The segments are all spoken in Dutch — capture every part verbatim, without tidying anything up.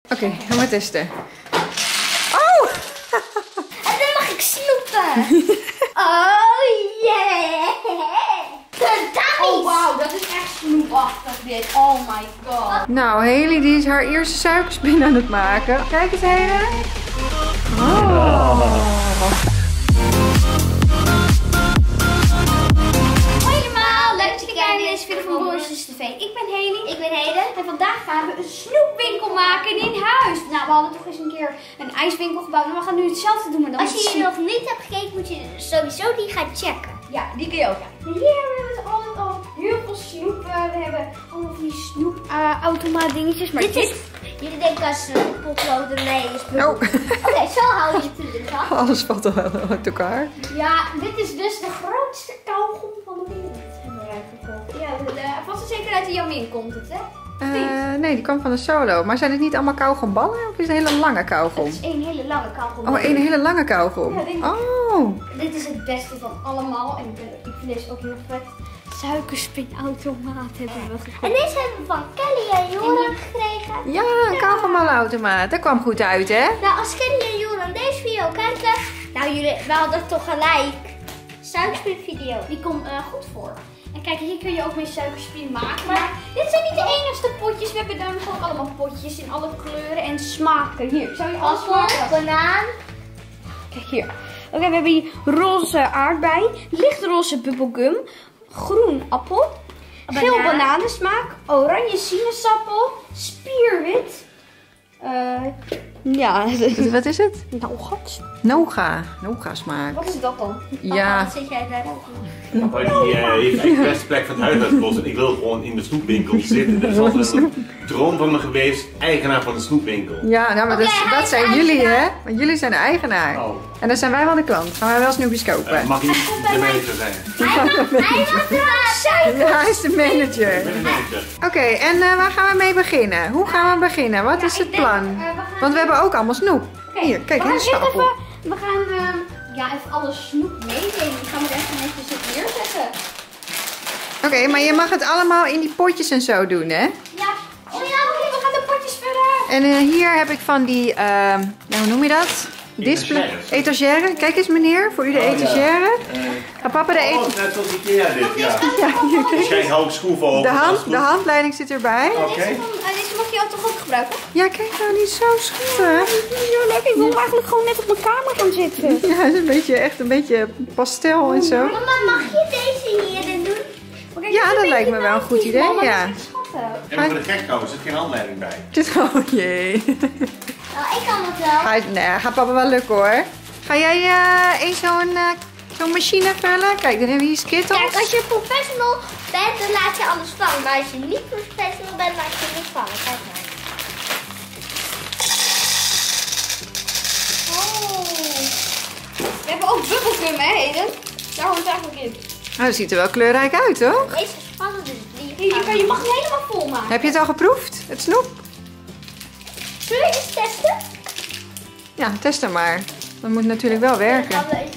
Oké, okay, gaan we testen. Oh! En dan mag ik snoepen. Oh yeah! Oh wauw, dat is echt snoepachtig dit. Oh my god. Nou, Haley die is haar eerste suikerspin aan het maken. Kijk eens, Haley. Oh. Hoi allemaal, leuk dat jullie kijken naar deze video van Boris's T V. Ik ben Haley. Ik ben Heden. En vandaag gaan we een snoepwinkel maken in huis. Nou, we hadden toch eens een keer een ijswinkel gebouwd. Maar we gaan nu hetzelfde doen. Maar dan als je hier nog niet hebt gekeken, moet je sowieso die gaan checken. Ja, die kun je ook kijken. Hier hebben we het altijd al heel veel snoep. Uh, we hebben allemaal van die snoepautomaat uh, dingetjes. Maar dit, dit is... Jullie denken als een potlood nee is bubbel. Oh. Oké, okay, zo hou je het natuurlijk af. Alles valt al uit elkaar. Ja, dit is dus de grootste kauwgom van de wereld. Hebben wij gekocht. Ja, de, de, vast en zeker uit de Jamin komt het, hè? Uh, nee, die kwam van de Solo. Maar zijn het niet allemaal kauwgomballen of is het een hele lange kauwgom? Het is één hele lange kauwgom. Oh, één hele lange kauwgom. Ja, denk ik. Oh. Dit is het beste van allemaal. En ik, ik vind deze ook heel vet. Suikerspinautomaat hebben we gekocht. En deze hebben we van Kelly en Joran gekregen. Ja, een kauwgomballenautomaat. Dat kwam goed uit, hè? Nou, als Kelly en Joran deze video kijken, nou jullie, we hadden toch gelijk. Suikerspinvideo. Die komt uh, goed voor. En kijk, hier kun je ook mee suikerspin maken. Maar dit zijn niet de enigste potjes. We hebben daar nog ook allemaal potjes in alle kleuren en smaken. Hier, zou je alles smaken? Banaan. Kijk hier. Oké, okay, we hebben hier roze aardbei, lichtroze bubblegum, groen appel, Banaan. geel bananensmaak, oranje sinaasappel, spierwit. Uh, ja, wat is het? Nougat. Noga. Noga smaak. Wat is dat dan? Ja. Wat zit jij daar ook in? Papa die uh, heeft echt de beste plek van het huis uitgekozen. En ik wil gewoon in de snoepwinkel zitten. Dat is altijd een droom van me geweest. Eigenaar van de snoepwinkel. Ja, nou, maar Okay, dat, dat zijn jullie, hè? Want jullie zijn de eigenaar. Oh. En dan zijn wij wel de klant. Gaan wij wel snoepjes kopen. Uh, mag je niet de manager zijn? Hij mag, hij mag de Ja, hij is de manager. Ik ben de manager. Oké, okay, en uh, waar gaan we mee beginnen? Hoe gaan we beginnen? Wat Ja, is het ik denk, plan? uh, we gaan- Want we hebben ook allemaal snoep. Okay, Hier, kijk, we hele gaan eerst stapel. even, we gaan uh, ja, even alle snoep meenemen. Die gaan we er even netjes op neerzetten. Oké, okay, maar je mag het allemaal in die potjes en zo doen, hè? Ja, oh ja, oké, we gaan de potjes vullen. En uh, hier heb ik van die, uh, nou, hoe noem je dat? Display. Etagères. Etagère. Kijk eens meneer, voor u de Oh, ja. etagère. Uh, Ga papa de oh, etagère. net zoals Ikea dit, ja. Ja, hier, kijk. Waarschijnlijk hou ik schroeven over. De, als hand, het de goed- handleiding zit erbij. Oké. Deze, van, uh, deze mag je ook toch ook gebruiken? Ja, kijk nou, die is zo schattig. Ja, lekker. Ik wil eigenlijk gewoon net op mijn kamer gaan zitten. Ja, het is een beetje, echt een beetje pastel en zo. Mama, mag je deze hierin doen? Okay, Ja, dat lijkt me wel een goed idee, Mama, ja. dat is echt schattig. En voor de gek trouwens, er zit geen handleiding bij. Dit- Oh jee. Nou, ik kan het wel. Ga, nee, gaat papa wel lukken hoor. Ga jij uh, eens zo'n uh, zo'n machine vullen? Kijk, dan hebben we hier Skittles. Kijk, als je professional bent, dan laat je alles vangen. Maar als je niet professional bent, laat je niet vangen. Kijk maar. Oh. We hebben ook bubblegum, hè, Heden? Daar hoort het eigenlijk in. Nou, dat ziet er wel kleurrijk uit, toch? Deze is spannend, dus die Hier, je, kan, je mag het helemaal vol maken. Heb je het al geproefd? Het snoep? Zullen we eens testen? Ja, test hem maar. Dat moet natuurlijk wel werken. Dan gaan we even...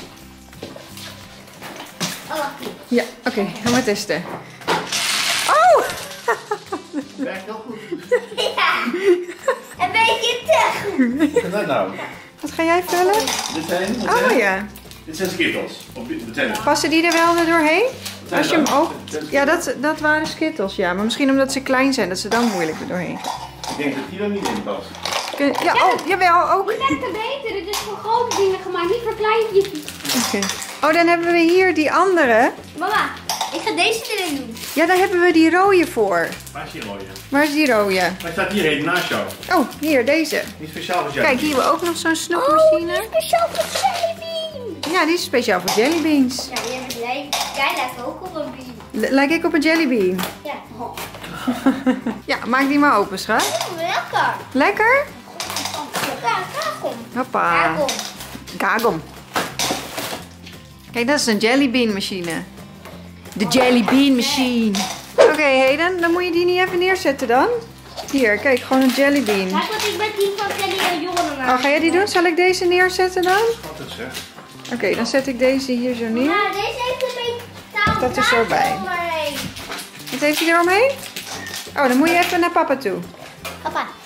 Oh, wacht. Ja, oké, okay, gaan we testen. Oh! Werkt heel goed. Ja, een beetje te goed. Wat is dat nou? Wat ga jij vullen? Dit zijn, wat Oh zijn- ja. Dit zijn Skittles. Of dit zijn het. Passen die er wel doorheen? zijn Als je hem dat? ook... Dat- Ja, dat, dat waren Skittles, ja. Maar misschien omdat ze klein zijn, dat ze dan moeilijk er doorheen. Ik denk dat die er niet in past. Kun- Ja, oh, jawel, ook. Die werkt beter. Het is voor grote dingen gemaakt, niet voor kleintjes. Oké. Oh, dan hebben we hier die andere. Mama, ik ga deze erin doen. Ja, daar hebben we die rode voor. Waar is die rode? Waar is die rode? Hij staat hier even naast jou. Oh, hier, deze. Niet speciaal voor jou. Kijk, hier hebben we ook nog zo'n snoepmachine. Speciaal voor jellybean. Ja, die is speciaal voor jellybeans. Ja, jij bent jij. Jij lijkt ook op een bean. L- Lijk ik op een jellybean? Ja. Oh, Ja, maak die maar open, schat. lekker. Lekker? Ja, kagom. Hoppa. Kagom. Kagom. Kijk, dat is een jellybean machine. De jellybean machine. Oké, okay, Heden, dan moet je die niet even neerzetten dan. Hier, kijk, gewoon een jellybean. Kijk, want ik ben die van Kelly en Joran. Oh, ga jij die doen? Zal ik deze neerzetten dan? Schattig zeg. Oké, okay, dan zet ik deze hier zo neer. Ja, deze heeft een beetje taal. Dat er zo bij. Omheen. Wat heeft hij eromheen? Oh, dan moet je even naar papa toe. Papa.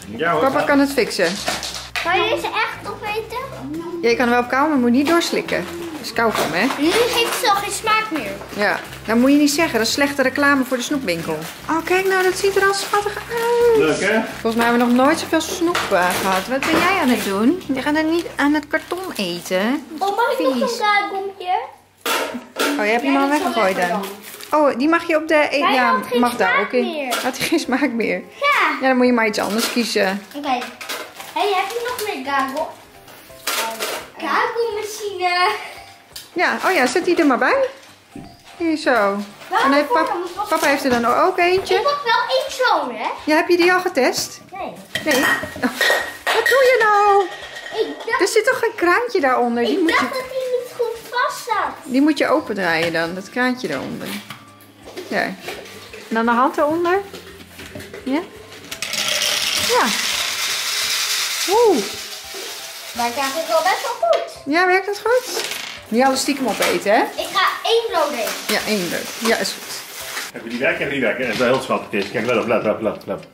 Ja hoor. Papa kan het fixen. Kan je deze echt opeten? Ja, je kan er wel op kauwen, maar moet niet doorslikken. Dat is kauwgom, hè? Nu geeft het al geen smaak meer. Ja, dat moet je niet zeggen. Dat is slechte reclame voor de snoepwinkel. Oh, kijk nou, dat ziet er al schattig uit. Leuk hè? Volgens mij hebben we nog nooit zoveel snoep uh, gehad. Wat ben jij aan het doen? Je gaat het niet aan het karton eten. Oh, mag ik nog Vies. een kaartgompje? Oh, je hebt hem al weggegooid dan. Oh, die mag je op de... E Hij ja, had geen mag daar smaak ook in. meer. Had hij geen smaak meer? Ja. Ja, dan moet je maar iets anders kiezen. Oké. Hé, hey, heb je nog meer gago? Gago-machine. Ja, oh ja, zet die er maar bij. Hier zo. En heeft pap, papa heeft er dan ook eentje. Ik mag wel één zo'n, hè? Ja, heb je die al getest? Nee. Nee. Oh, wat doe je nou? Ik dacht, Er zit toch een kraantje daaronder? Die ik moet dacht je, dat hij niet goed vast zat. die moet je opendraaien dan, dat kraantje daaronder. Ja. En dan de hand eronder. Ja. Ja. Oeh. Maar ik krijg het wel best wel goed. Ja, werkt dat goed? Niet alles stiekem opeten, hè? Ik ga één brood eten. Ja, één brood. Ja, is goed. Hebben die werken? Hebben die werken? Dat is wel heel schattig is. Kijk, let op, let op, let op, let op.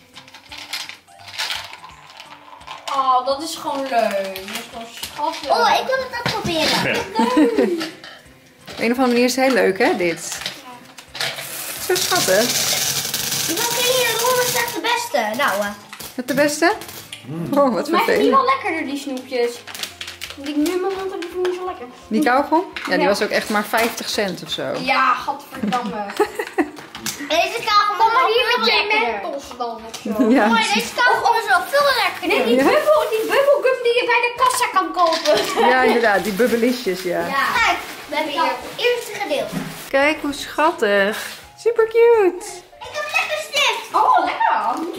Oh, dat is gewoon leuk. Dat is gewoon schattig. Oh, ik wil het ook proberen. Op een of andere manier is het heel leuk, hè, dit. Zo schattig. Die van Kelly en Ron is echt de beste. Nou, eh. Met de beste? Oh, wat Maar ik vind die vervelend. wel lekkerder, die snoepjes. Die ik nu in mijn mond heb, die vind ik niet zo lekker. Die kauwgom? Ja, die Ja. was ook echt maar vijftig cent of zo. Ja, gadverdamme. Deze kauwgom Kom is maar wel hier veel met je lekkerder. mentos dan of zo. Ja. Mooi, deze kauwgom is wel veel lekkerder. Nee, die, Ja. bubbel, die bubbelgum die je bij de kassa kan kopen. Ja, inderdaad, die bubbelisjes, ja. Ja. Kijk, we hebben hier het eerste gedeelte. Kijk hoe schattig. Super cute. Ik heb lekker stift. Oh, lekker.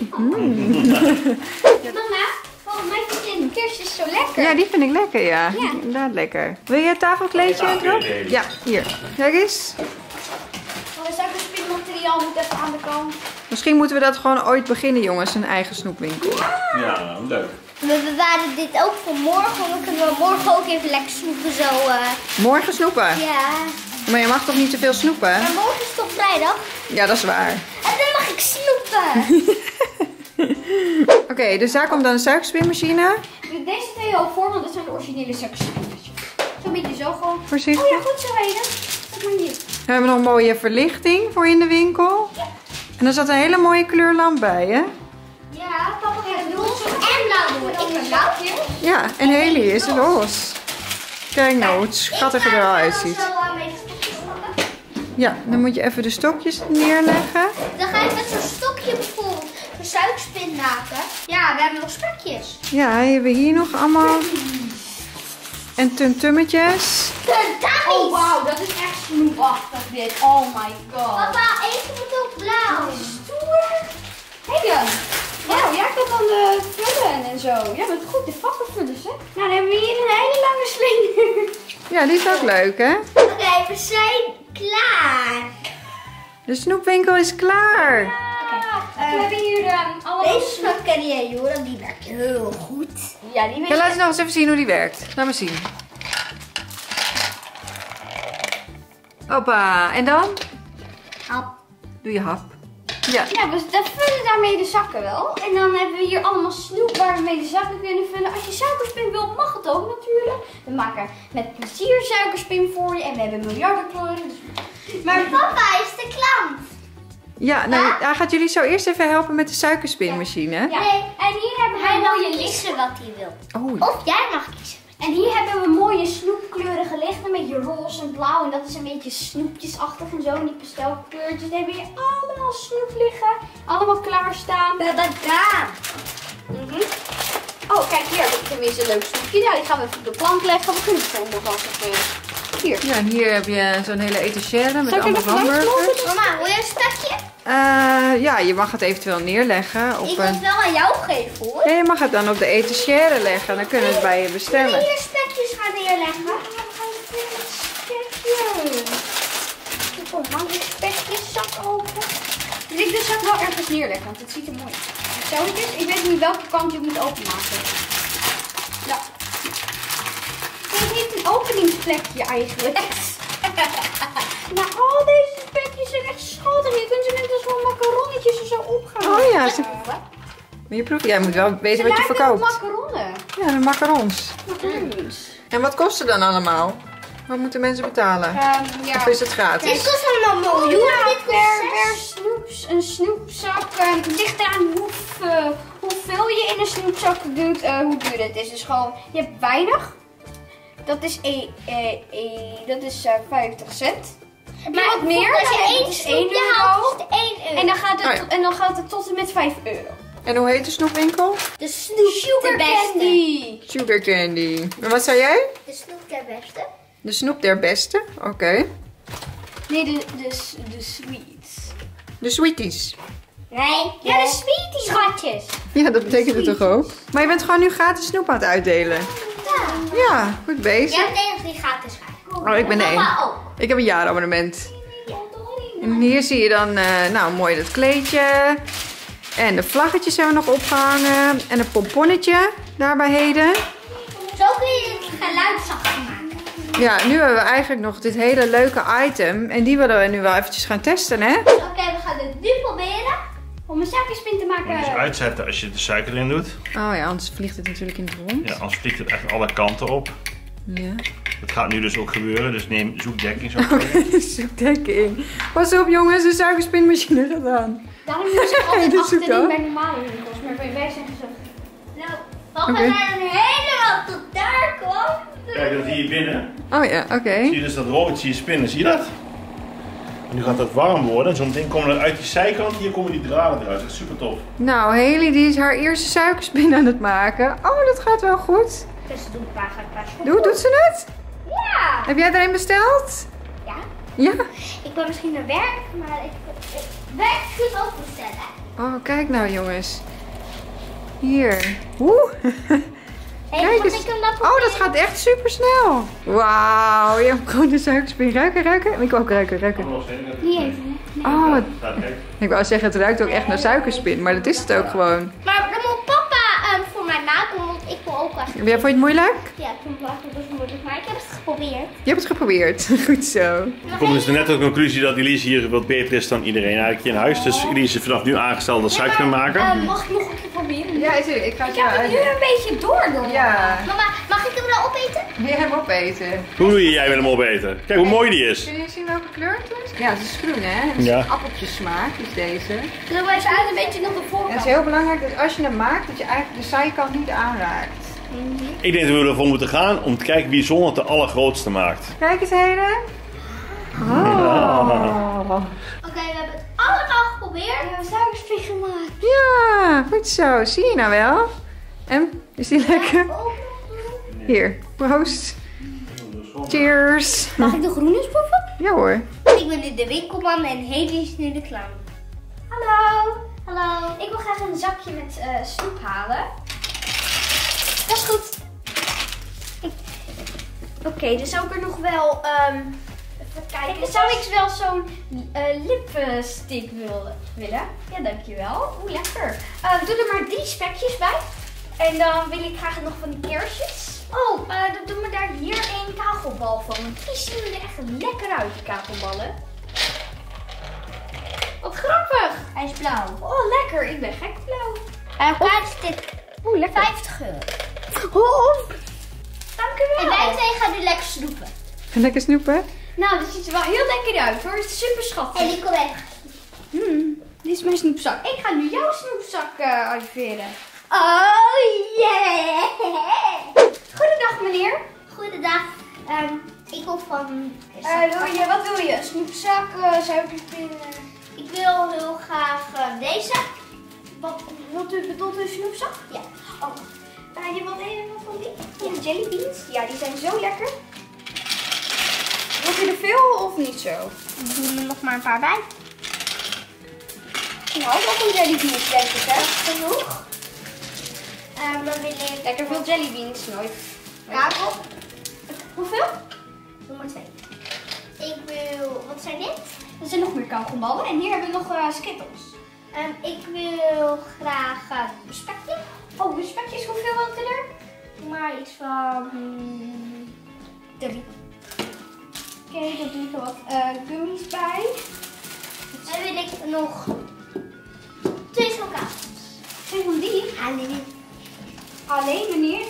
Mama, volgens mij vind je een kerstjes zo lekker. Ja, die vind ik lekker, ja. Ja. Inderdaad lekker. Wil je het tafelkleedje Ja, erop? nee, nee. Ja, hier. Kijk eens. Oh, de suikerspinmateriaal moet even aan de kant. Misschien moeten we dat gewoon ooit beginnen, jongens. Een eigen snoepwinkel. Ja, leuk. We bewaren dit ook voor morgen, want dan kunnen we morgen ook even lekker snoepen zo. eh. Morgen snoepen. Ja. Maar je mag toch niet te veel snoepen? Maar morgen is toch vrijdag? Ja, dat is waar. En dan mag ik snoepen. Oké, dus daar komt dan een suikerspinmachine. Deze twee al voor, want dat zijn de originele suikerspinjes. Zo'n beetje zo gewoon. Voorzichtig. Oh ja, goed zo, Heden. Dat maar hier. We hebben nog een mooie verlichting voor in de winkel. En er zat een hele mooie kleurlamp bij, hè? Ja, papa gaat Roze en blauw doen. Ik ben blauw. Ja, en Haley is los. Kijk nou hoe het schattig er al uitziet. Zo aan mijn stokjes pakken. Ja, dan moet je even de stokjes neerleggen. Dan ga je met zo'n stokje bijvoorbeeld een suikerspin maken. Ja, we hebben nog spekjes. Ja, hebben we hier nog allemaal. En tumtummetjes. Oh, wauw, dat is echt snoepachtig dit. Oh my god. Papa, eentje moet ook blauw. Stoer. Heden. Wauw, jij kan dan de vullen en zo. Jij bent goed de vakken vullen, hè? Nou, dan hebben we hier een hele lange slinger. Ja, die is ook leuk, hè? Oké, we zijn klaar. De snoepwinkel is klaar. we hebben hier um, allemaal... Deze is van Kenny en Joran, die werkt heel goed. Ja, die weet Ja, laat eens nog eens even zien hoe die werkt. Laat maar zien. Hoppa, en dan? Hap. Doe je hap. Ja. Ja, we we vullen daarmee de zakken wel. En dan hebben we hier allemaal snoep waar we mee de zakken kunnen vullen. Als je suikerspin wilt, mag het ook natuurlijk. We maken met plezier suikerspin voor je. En we hebben miljarden kleuren. Dus... Maar papa is de klant. Ja, nou, hij gaat jullie zo eerst even helpen met de suikerspinmachine. Ja. Nee. En hier hebben we Hij een mag mooie licht. kiezen wat hij wil. Oh, Of jij mag kiezen. En hier hebben we mooie snoepkleurige lichten met je roze en blauw. En dat is een beetje snoepjesachtig en zo. En die pastelkleurtjes. Dan hebben we hier allemaal snoep liggen. Allemaal klaarstaan. Babadaan. Mhm. Oh, kijk hier heb ik tenminste een leuk snoepje. Ja, die gaan we even op de plank leggen. We kunnen het gewoon nog vast even... Hier. ja, en hier heb je zo'n hele etagère met Zal ik er allemaal nog langs hamburgers. lopen? Mama, wil je een stukje? Eh, ja, je mag het eventueel neerleggen op Ik wil een... het wel aan jou geven hoor. Nee, je mag het dan op de etagère leggen. Dan kunnen we het bij je Wil je bestellen. hier spekjes gaan neerleggen? Kom, hang je spekjes, zak open. Dus ik de zak wel ergens neerleggen, want het ziet er mooi uit. Zo het is. Ik weet niet welke kant je moet openmaken. Ja. Het heeft een openingsplekje eigenlijk. Maar al deze spekjes zijn echt schattig. Je kunt ze net als wel macaronnetjes er zo op gaan. Oh ja, ze- Maar je proeft, jij moet wel weten Ze wat je lijken op verkoopt. macaronnen. Ja, de macarons. Macaroons. En wat kost het dan allemaal? Wat moeten mensen betalen? Um, ja. Of is het gratis? Dit kost allemaal miljoenen. Ja, Dit kost per, per zes. snoeps, een snoepzak. Uh, het ligt eraan hoe, uh, hoeveel je in een snoepzak doet, uh, hoe duur het is. Dus gewoon, je hebt weinig. Dat is, e, e, e, dat is uh, vijftig cent. Heb je Maar wat meer? als je Dan één is het snoepje haalt, is het één euro. En dan, gaat het, Oh ja. en dan gaat het tot en met vijf euro. En hoe heet de snoepwinkel? De snoep Sugar de beste. candy. Sugar Candy. En wat zei jij? De snoep de beste. De snoep der beste. Oké. Nee, de, de, de sweets. De sweeties. Nee, Ja, de sweeties. schatjes. Ja, dat betekent het toch ook? Maar je bent gewoon nu gratis snoep aan het uitdelen. Ja. Ja, goed bezig. Jij bent de enige die gratis gaat. Oh, ik ben de één. Mama ook. Ik heb een jaarabonnement. En hier zie je dan, uh, nou mooi dat kleedje. En de vlaggetjes hebben we nog opgehangen. En een pomponnetje daarbij heden. Zo kun je het geluid zachter maken. Ja, nu hebben we eigenlijk nog dit hele leuke item. En die willen we nu wel eventjes gaan testen, hè? Oké, we gaan het nu proberen. Om een suikerspin te maken. Moet je dus uitzetten als je de suiker erin doet. Oh ja, anders vliegt het natuurlijk in het rond. Ja, anders vliegt het echt alle kanten op. Ja. Dat gaat nu dus ook gebeuren, dus neem zoekdekking zo. Okay. Zoek dekking. Pas op jongens, de suikerspinmachine gaat aan. Daarom doen ze altijd Dat is ook achterin al. bij normale winkels. Maar bij wij zijn ze zo. Nou, papa Oké. zijn helemaal tot daar komt. Kijk, dat hier binnen. Oh ja, oké. Zie je dus dat rolletje spinnen, zie je dat? En nu gaat dat warm worden en zo meteen komen er uit die zijkant, hier komen die draden eruit. Dat is super tof. Nou, Haley die is haar eerste suikerspin aan het maken. Oh, dat gaat wel goed. Dus doe een paar, een paar Doe, doet ze het? Ja. Heb jij er een besteld? Ja. Ja. Ik ben misschien naar werk, maar ik, ik werk goed ook bestellen. Oh, kijk nou jongens. Hier. Oeh. Hey, Kijk mag eens. ik hem dan Oh, dat proberen? gaat echt super snel. Wauw, je hebt gewoon de suikerspin. Ruiken, ruiken. Ik wil ook ruiken, ruiken. Niet even. Oh, ik wou zeggen, het ruikt ook echt naar suikerspin, maar dat is het ook gewoon. Maar dan moet papa um, voor mij maken, want ik wil ook als... Ja, vond je het moeilijk? Ja, ik vond het wel goed, dat is moeilijk, maar ik heb het geprobeerd. Je hebt het geprobeerd. Goed zo. We komen dus net tot de conclusie dat Elise hier wat beter is dan iedereen eigenlijk in huis. Dus Elise is vanaf nu aangesteld als suiker maken. Uh, mag ik nog een keer proberen? Ja, ik ga het Ik heb het nu een beetje door door. Ja. Mama, mag ik hem dan opeten? Wil je hem opeten? Hoe doe je jij met hem opeten? Kijk hoe mooi die is. Kun je zien welke kleur het is? Ja, het is groen hè? Het is Ja. een appeltjesmaak is deze. Dan wij uit een beetje nog de En voorkant. het is heel belangrijk dat als je hem maakt, dat je eigenlijk de zijkant niet aanraakt. Ik denk dat we ervoor moeten gaan om te kijken wie zon het de allergrootste maakt. Kijk eens Heden. Oh. Oké, we hebben het allemaal geprobeerd. We hebben suikerspin gemaakt. Ja, goed zo. Zie je nou wel? En, is die lekker? Ook nog doen. Hier, proost. Cheers. Mag ik de groene eens proeven? Ja hoor. Ik ben nu de winkelman en Haley is nu de clown. Hallo. Hallo. Ik wil graag een zakje met uh, snoep halen. Dat is goed. Ik... Oké, okay, dan zou ik er nog wel... Um... Even kijken. Dan zou ik wel zo'n uh, lipstick willen, willen. Ja, dankjewel. Oeh, lekker. Uh, doe er maar drie spekjes bij. En dan wil ik graag nog van die keersjes. Oh, uh, dan doen we daar hier een kagelbal van. Want die zien er echt lekker uit, die kagelballen. Wat grappig. Hij is blauw. Oh, lekker. Ik ben gek blauw. Hij kost dit Oeh, lekker. vijftig euro. Oh, dank u En wel. wij twee gaan nu lekker snoepen. Lekker snoepen? Nou, dat ziet er wel heel lekker uit hoor. Het is super schattig. En die kom even. Hmm, dit is mijn snoepzak. Ik ga nu jouw snoepzak uh, arriveren. Oh yeah! Goedendag meneer. Goedendag. Um, ik wil van... Uh, wil je, wat wil je? Een snoepzak, uh, suikerspinnen? Ik wil heel graag uh, deze. Wat wilt u, bedoelt u een snoepzak? Ja. Oh, uh, je wilt even wat van die? Ja, de jellybeans. Ja, die zijn zo lekker. Wilt u er veel of niet zo? Ik doe er nog maar een paar bij. Ik hou wel van jellybeans, denk ik hè. Genoeg. Um, dan wil ik... Lekker veel jellybeans, nooit. Kabel. Hoeveel? Doe maar twee. Ik wil... Wat zijn dit? Er zijn nog meer kauwgomballen en hier hebben we nog uh, Skittles. Um, ik wil graag uh, een spekje. Oh, de spekjes, hoeveel wilt u er? Doe maar iets van... Hmm, drie. Oké, okay, dan doe ik er wat uh, gummies bij. Dan wil ik nog twee chocolades. Twee geen van die? Alleen. Alleen meneer.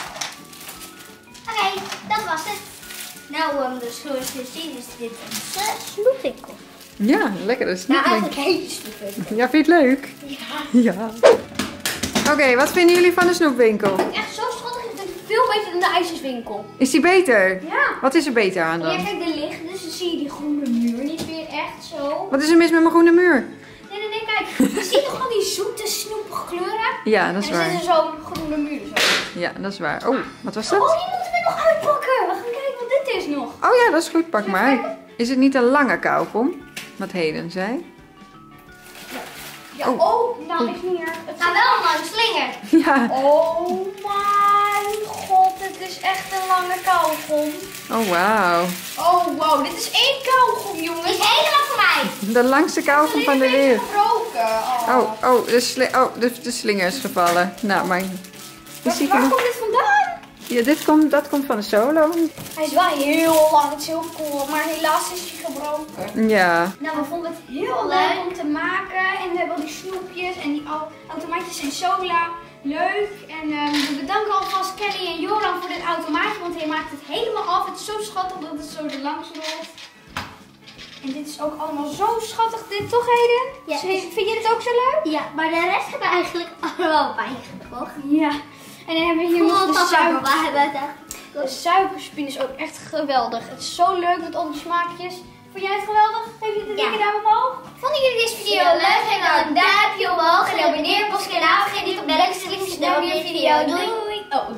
Oké, dat was het. Nou, um, dus zoals je ziet is dit een uh, snoepwinkel. Ja, lekker. Dat is niet Nou, leuk. eigenlijk een hele snoepwinkel. Ja, vind je het leuk? Ja. Ja. Oké, wat vinden jullie van de snoepwinkel? Echt zo schattig. Ik vind het veel beter dan de ijsjeswinkel. Is die beter? Ja. Wat is er beter aan Ja, dan? kijk, de licht, dus dan zie je die groene muur niet meer echt zo. Wat is er mis met mijn groene muur? Nee, nee, nee, kijk. Je ziet toch al die zoete, snoepige kleuren? Ja, dat is En er waar. zit er zo'n groene muur zo. Ja, dat is waar. Oh, wat was dat? Oh, die moeten we nog uitpakken. We gaan kijken wat dit is nog. Oh ja, dat is goed. Pak maar uit. Is het niet een lange kauwgom? Wat Heden zei. Ja, Oh. oh, nou is niet meer. Het Nou, wel een lange slinger. Ja. Oh mijn god, dit is echt een lange kauwgom. Oh, wauw. Oh wow, dit is één kauwgom, Die jongens. is helemaal voor mij. De langste kauwgom van de Alleen een wereld. beetje gebroken. Oh. Oh, oh, de, sli oh de, de slinger is gevallen. Nou, maar... Waar, zie ik waar hem- komt dit vandaan? Ja, dit komt, dat komt van de solo. Hij is wel heel lang, het is heel cool, maar helaas is hij gebroken. Ja. Nou, we vonden het heel leuk om te maken. En we hebben al die snoepjes en die au- automaatjes zijn Sola. Leuk. En ehm, we bedanken alvast Kelly en Joran voor dit automaatje, want hij maakt het helemaal af. Het is zo schattig dat het zo er langs rolt. En dit is ook allemaal zo schattig, dit toch Heden? Ja. Vind je dit ook zo leuk? Ja, maar de rest hebben we eigenlijk allemaal bijgekocht. Ja. En dan hebben we hier nog de Voel suiker. we hebben het echt. De suikerspin is ook echt geweldig. Het is zo leuk met al die smaakjes. Vond jij het geweldig? Geef je de Ja. dikke duim omhoog? Vonden jullie deze video leuk? Geef dan een duimpje omhoog en abonneer op ons kanaal. Vergeet niet op de linkse linkse duimpje in de video. Doei! Oh,